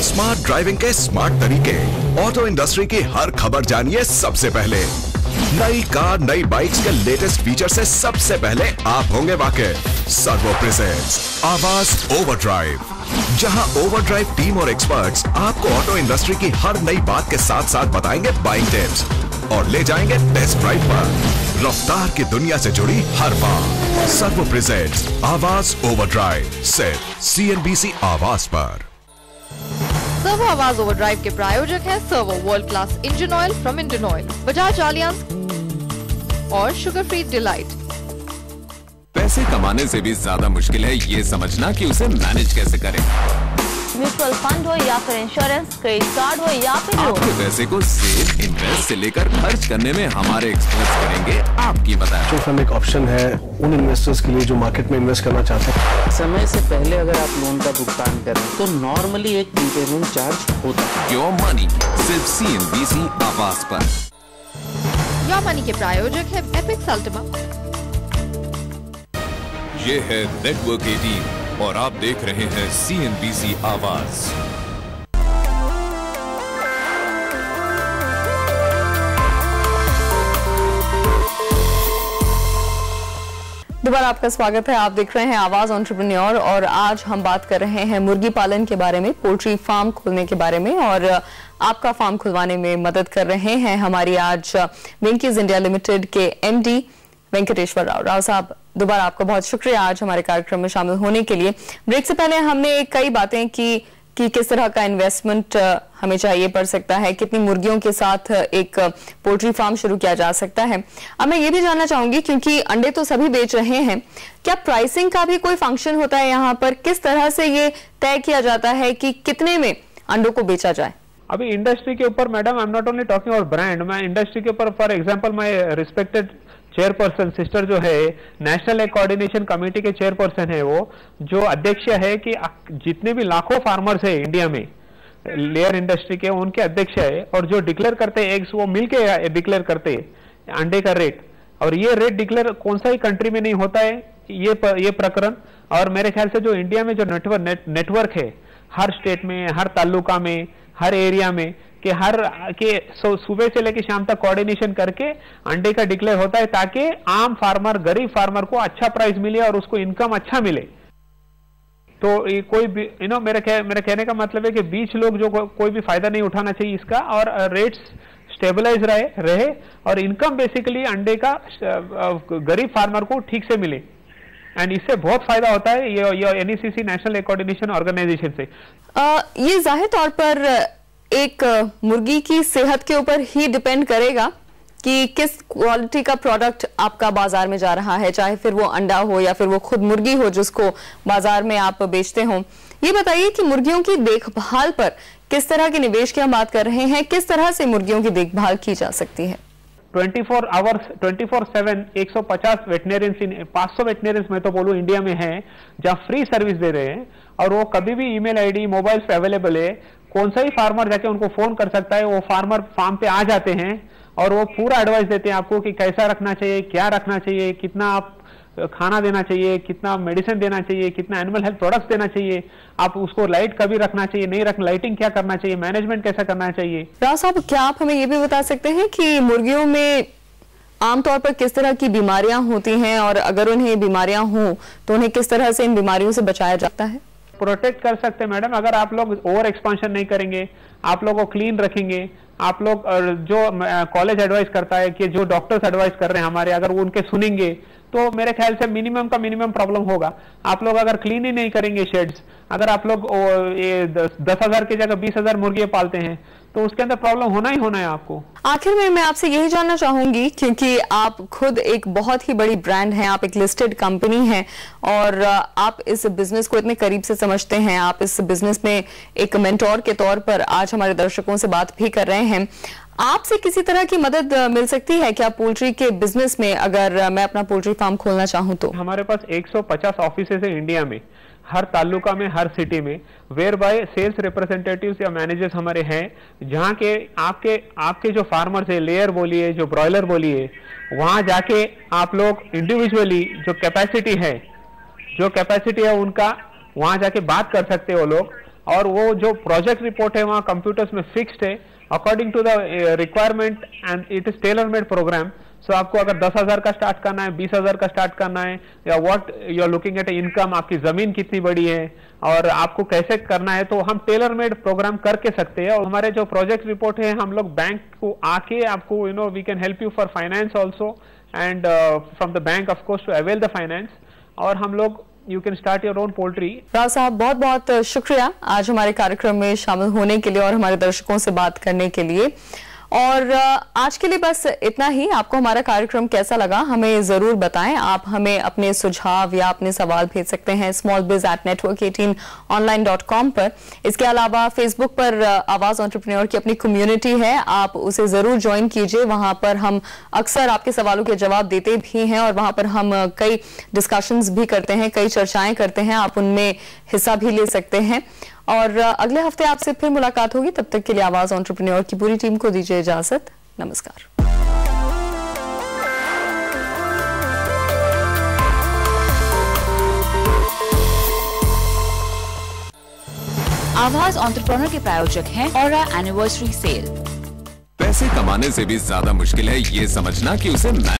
Smart driving के smart तरीके, auto industry की हर खबर जानिए सबसे पहले। नई कार नई बाइक्स के लेटेस्ट फीचर से सबसे पहले आप होंगे वाकिफ। सर्वो प्रेजेंट्स आवाज ओवरड्राइव, जहां ओवरड्राइव टीम और एक्सपर्ट्स आपको ऑटो इंडस्ट्री की हर नई बात के साथ साथ बताएंगे बाइंग टिप्स और ले जाएंगे टेस्ट ड्राइव पर रफ्तार की दुनिया से जुड़ी हर बात। सर्वो प्रेजेंट्स आवाज ओवरड्राइव, सिर्फ CNBC आवाज पर। सर्वो आवाज ओवरड्राइव के प्रायोजक हैं Servo world class engine oil from Indian oil, Bajaj Allianz और शुगर फ्री डिलाइट। पैसे कमाने से भी ज्यादा मुश्किल है ये समझना कि उसे मैनेज कैसे करें। म्यूचुअल फंड हो या फिर इंश्योरेंस, क्रेडिट कार्ड हो या फिर आपके पैसे को सेव, इन्वेस्ट से लेकर खर्च करने में हमारे एक्सपर्ट्स करेंगे आपकी मदद। म्यूचुअल फंड एक ऑप्शन है उन इन्वेस्टर्स के लिए जो मार्केट में इन्वेस्ट करना चाहते हैं। समय से पहले अगर आप लोन का भुगतान करें तो नॉर्मली एक प्रीपेमेंट चार्ज होता है। योर मनी सिर्फ CNBC आवाज पर। योर मनी के प्रायोजक है एपिक्स अल्टिमा। ये है नेटवर्क 18 और आप देख रहे हैं CNBC आवाज। दोबारा आपका स्वागत है। आप देख रहे हैं आवाज एंटरप्रेन्योर और आज हम बात कर रहे हैं मुर्गी पालन के बारे में, पोल्ट्री फार्म खोलने के बारे में और आपका फार्म खुलवाने में मदद कर रहे हैं हमारी आज वेंकीज इंडिया लिमिटेड के MD वेंकटेश्वर राव साहब। दोबारा आपका बहुत शुक्रिया आज हमारे कार्यक्रम में शामिल होने के लिए। ब्रेक से पहले हमने कई बातें की कि किस तरह का इन्वेस्टमेंट हमें चाहिए पड़ सकता है, कितनी मुर्गियों के साथ एक पोल्ट्री फार्म शुरू किया जा सकता है। अब मैं ये भी जानना चाहूंगी, क्योंकि अंडे तो सभी बेच रहे हैं, क्या प्राइसिंग का भी कोई फंक्शन होता है यहाँ पर? किस तरह से ये तय किया जाता है कि कितने में अंडों को बेचा जाए? अभी इंडस्ट्री के ऊपर madam, I am not only talking about brand, मैं इंडस्ट्री के ऊपर for example my respected chairperson sister जो है नेशनल एग कोऑर्डिनेशन कमेटी के चेयरपर्सन है, वो जो अध्यक्ष है कि जितने भी लाखों फार्मर्स है इंडिया में लेयर इंडस्ट्री के, उनके अध्यक्ष है और जो डिक्लेयर करते हैं एग्स, वो मिलके डिक्लेयर करते हैं अंडे का रेट। और ये रेट डिक्लेयर कौन सा ही कंट्री में नहीं होता है ये प्रकरण। और मेरे ख्याल से जो इंडिया में जो नेटवर्क है हर स्टेट में, हर तालुका में, हर एरिया में कि सुबह से लेकर शाम तक कोऑर्डिनेशन करके अंडे का डिक्लेयर होता है, ताकि आम फार्मर, गरीब फार्मर को अच्छा प्राइस मिले और उसको इनकम अच्छा मिले। तो ये कोई मेरे कहने का मतलब है कि बीच लोग जो कोई भी फायदा नहीं उठाना चाहिए इसका, और रेट्स स्टेबलाइज रहे और इनकम बेसिकली अंडे का गरीब फार्मर को ठीक से मिले। एंड इससे बहुत फायदा होता है ये NECC national egg coordination organisation से। ये जाहिर तौर पर एक मुर्गी की सेहत के ऊपर ही डिपेंड करेगा कि किस क्वालिटी का प्रोडक्ट आपका बाजार में जा रहा है, चाहे फिर वो अंडा हो या फिर वो खुद मुर्गी हो जिसको बाजार में आप बेचते हो। ये बताइए कि मुर्गियों की देखभाल पर किस तरह के निवेश की हम बात कर रहे हैं, किस तरह से मुर्गियों की देखभाल की जा सकती है? 24 आवर्स 24/7 150 वेटनेरियंस, 500 वेटनेरियंस मैं तो बोलूं इंडिया में है जहां फ्री सर्विस दे रहे हैं, और वो कभी भी ईमेल ID मोबाइल पे अवेलेबल है। कौन सा ही फार्मर जाके उनको फोन कर सकता है, वो फार्मर फार्म पे आ जाते हैं और वो पूरा एडवाइस देते हैं आपको कि कैसा रखना चाहिए, क्या रखना चाहिए, कितना आप खाना देना चाहिए, कितना मेडिसिन देना चाहिए, कितना एनिमल हेल्थ प्रोडक्ट्स देना चाहिए, आप उसको लाइट कभी रखना चाहिए, नहीं रखना, लाइटिंग क्या करना चाहिए, मैनेजमेंट कैसा करना चाहिए। राव साहब, क्या आप हमें ये भी बता सकते हैं कि मुर्गियों में आमतौर पर किस तरह की बीमारियां होती हैं और अगर उन्हें बीमारियां हों तो उन्हें किस तरह से इन बीमारियों से बचाया जाता है? प्रोटेक्ट कर सकते हैं मैडम, अगर आप लोग ओवर एक्सपांशन नहीं करेंगे, आप लोग को क्लीन रखेंगे, आप लोग जो कॉलेज एडवाइस करता है कि जो डॉक्टर्स एडवाइस कर रहे हैं हमारे, अगर वो उनके सुनेंगे तो मेरे ख्याल से मिनिमम का मिनिमम प्रॉब्लम होगा। आप लोग अगर क्लीन ही नहीं करेंगे शेड्स, अगर आप लोग 10,000 की जगह 20,000 मुर्गियां पालते हैं तो उसके अंदर प्रॉब्लम होना ही होना है आपको। आखिर में मैं आपसे यही जानना चाहूंगी, क्योंकि आप खुद एक बहुत ही बड़ी ब्रांड हैं, आप एक लिस्टेड कंपनी हैं और आप इस बिजनेस को इतने करीब से समझते हैं, आप इस बिजनेस में एक मेंटोर के तौर पर आज हमारे दर्शकों से बात भी कर रहे हैं। आपसे किसी तरह की मदद मिल सकती है क्या पोल्ट्री के बिजनेस में, अगर मैं अपना पोल्ट्री फार्म खोलना चाहूँ तो? हमारे पास 150 ऑफिसेज है इंडिया में, हर तालुका में, हर सिटी में, वेयर बाय सेल्स रिप्रेजेंटेटिव्स या मैनेजर्स हमारे हैं, जहां के आपके जो फार्मर्स है, लेयर बोलिए, जो ब्रॉयलर बोलिए, वहां जाके आप लोग इंडिविजुअली जो कैपेसिटी है उनका, वहां जाके बात कर सकते हो लोग। और वो जो प्रोजेक्ट रिपोर्ट है वहाँ कंप्यूटर्स में फिक्स्ड है according to the requirement and it is tailor made programme. So आपको अगर 10,000 का स्टार्ट करना है, 20,000 का स्टार्ट करना है, या what you are looking at income, आपकी जमीन कितनी बड़ी है और आपको कैसे करना है, तो हम टेलर मेड प्रोग्राम करके सकते हैं। और हमारे जो प्रोजेक्ट रिपोर्ट है हम लोग बैंक को आके आपको we can help you for finance also and from the bank of course to avail the finance. और हम लोग you can start your own poultry. Rao साहब बहुत बहुत शुक्रिया आज हमारे कार्यक्रम में शामिल होने के लिए और हमारे दर्शकों से बात करने के लिए। और आज के लिए बस इतना ही। आपको हमारा कार्यक्रम कैसा लगा हमें जरूर बताएं। आप हमें अपने सुझाव या अपने सवाल भेज सकते हैं smallbiz@network18online.com पर। इसके अलावा फेसबुक पर आवाज एंटरप्रेन्योर की अपनी कम्युनिटी है, आप उसे जरूर ज्वाइन कीजिए। वहां पर हम अक्सर आपके सवालों के जवाब देते भी हैं और वहां पर हम कई डिस्कशंस भी करते हैं, कई चर्चाएं करते हैं, आप उनमें हिस्सा भी ले सकते हैं। और अगले हफ्ते आपसे फिर मुलाकात होगी। तब तक के लिए आवाज एंटरप्रेन्योर की पूरी टीम को दीजिए इजाजत। नमस्कार। आवाज एंटरप्रेन्योर के प्रायोजक हैं ऑरा एनिवर्सरी सेल। पैसे कमाने से भी ज्यादा मुश्किल है ये समझना कि उसे